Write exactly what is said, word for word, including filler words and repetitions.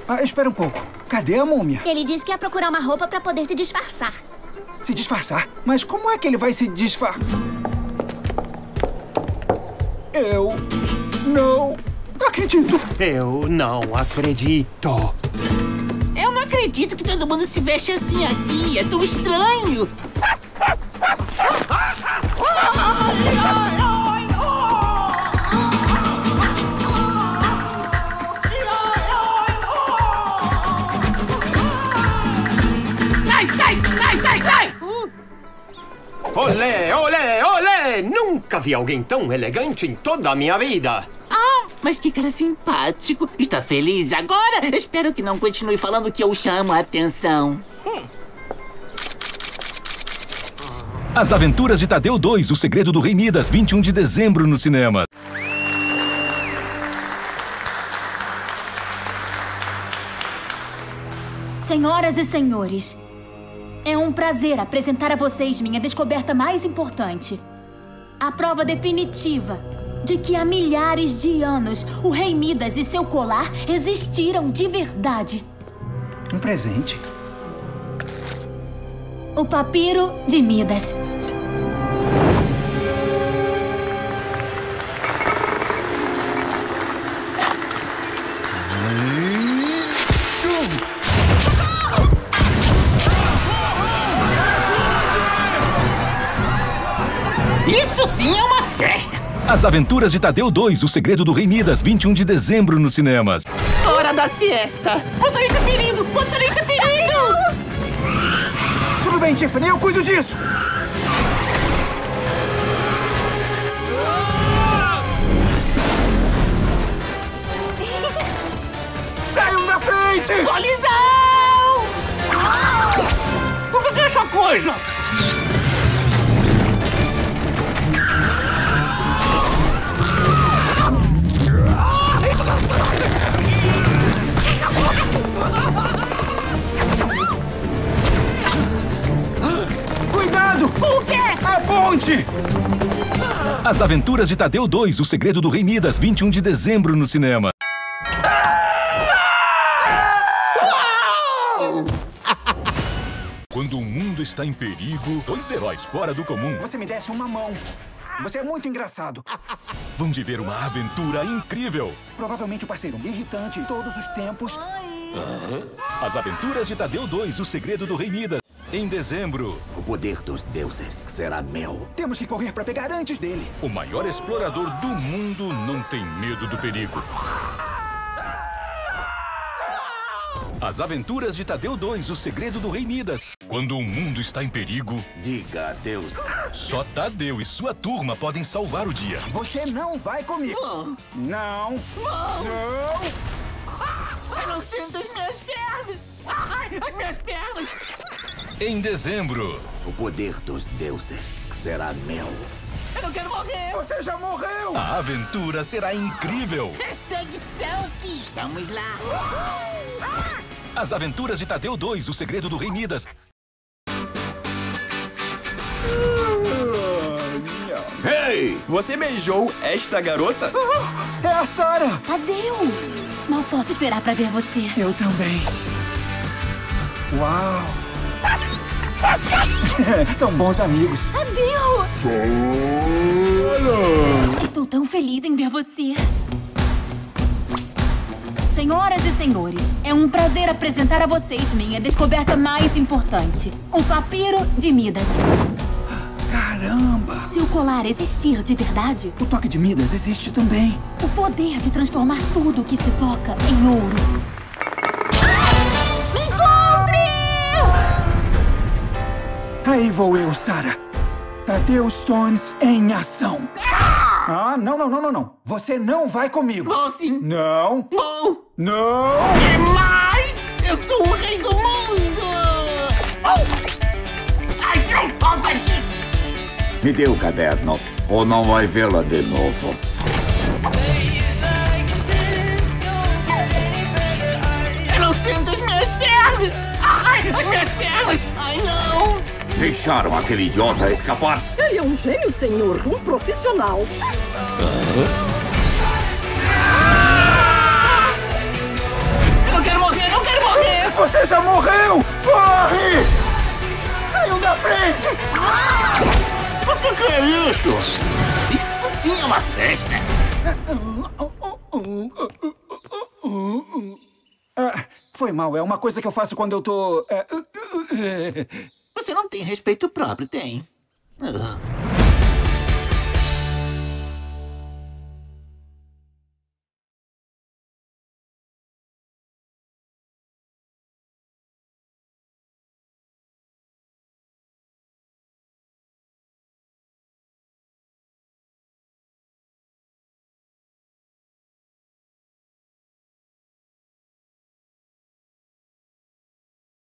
Ah, espera um pouco. Cadê a múmia? Ele disse que ia procurar uma roupa pra poder se disfarçar. Se disfarçar? Mas como é que ele vai se disfarçar? Eu não acredito. Eu não acredito. Eu não acredito que todo mundo se veste assim aqui. É tão estranho. Sai, sai, sai, sai, sai! Olé, olé, olé! Nunca vi alguém tão elegante em toda a minha vida. Ah, mas que cara simpático. Está feliz agora? Espero que não continue falando que eu chamo a atenção. Hum. As Aventuras de Tadeu dois, O Segredo do Rei Midas, vinte e um de dezembro no cinema. Senhoras e senhores, é um prazer apresentar a vocês minha descoberta mais importante. A prova definitiva de que há milhares de anos o Rei Midas e seu colar existiram de verdade. Um presente? O papiro de Midas. Isso sim é uma festa! As Aventuras de Tadeu dois, O Segredo do Rei Midas, vinte e um de dezembro nos cinemas. Hora da siesta! Motorista ferido! Motorista ferido! Tudo bem, Tiffany, eu cuido disso! Saiam da frente! Colisão! O que é essa coisa? Cuidado! O quê? A ponte! As Aventuras de Tadeu dois, O Segredo do Rei Midas, vinte e um de dezembro no cinema. Quando o mundo está em perigo, dois heróis fora do comum Você me desse uma mão. Você é muito engraçado. vão viver uma aventura incrível. Provavelmente o parceiro mais irritante de todos os tempos. As Aventuras de Tadeu dois, O Segredo do Rei Midas, em dezembro. O poder dos deuses será meu. Temos que correr para pegar antes dele. O maior explorador do mundo não tem medo do perigo. As Aventuras de Tadeu dois, O Segredo do Rei Midas. Quando o mundo está em perigo, diga adeus. Só Tadeu e sua turma podem salvar o dia. Você não vai comigo. Vou. Não. Vou. Não. Eu não sinto as minhas pernas. Ai, as minhas pernas. Em dezembro. O poder dos deuses será meu. Eu não quero morrer. Você já morreu. A aventura será incrível. Hashtag selfie. Vamos lá. As Aventuras de Tadeu dois, O Segredo do Rei Midas. Ei! Você beijou esta garota? É a Sarah! Tadeu! Mal posso esperar pra ver você. Eu também. Uau! São bons amigos. Tadeu! Estou tão feliz em ver você. Senhoras e senhores, é um prazer apresentar a vocês minha descoberta mais importante. O papiro de Midas. Caramba! Se o colar existir de verdade, o toque de Midas existe também. O poder de transformar tudo que se toca em ouro. Me encontre! Aí vou eu, Sarah. Tadeu Stones em ação. Ah, não, não, não, não, não. Você não vai comigo. Vou sim. Não. Vou. Não. E mais, eu sou o rei do mundo. Oh! Ai, ai, volta aqui. Me dê o caderno, ou não vai vê-la de novo. Eu não sinto as minhas pernas. Ai, as minhas pernas. Ai, não. Deixaram aquele idiota escapar. Ele é um gênio, senhor. Um profissional. Eu não quero morrer. já morreu! Corre! Saiam da frente! O que, que é isso? Isso sim é uma festa. Ah, foi mal, é uma coisa que eu faço quando eu tô... é, Você não tem respeito próprio, tem? Ah.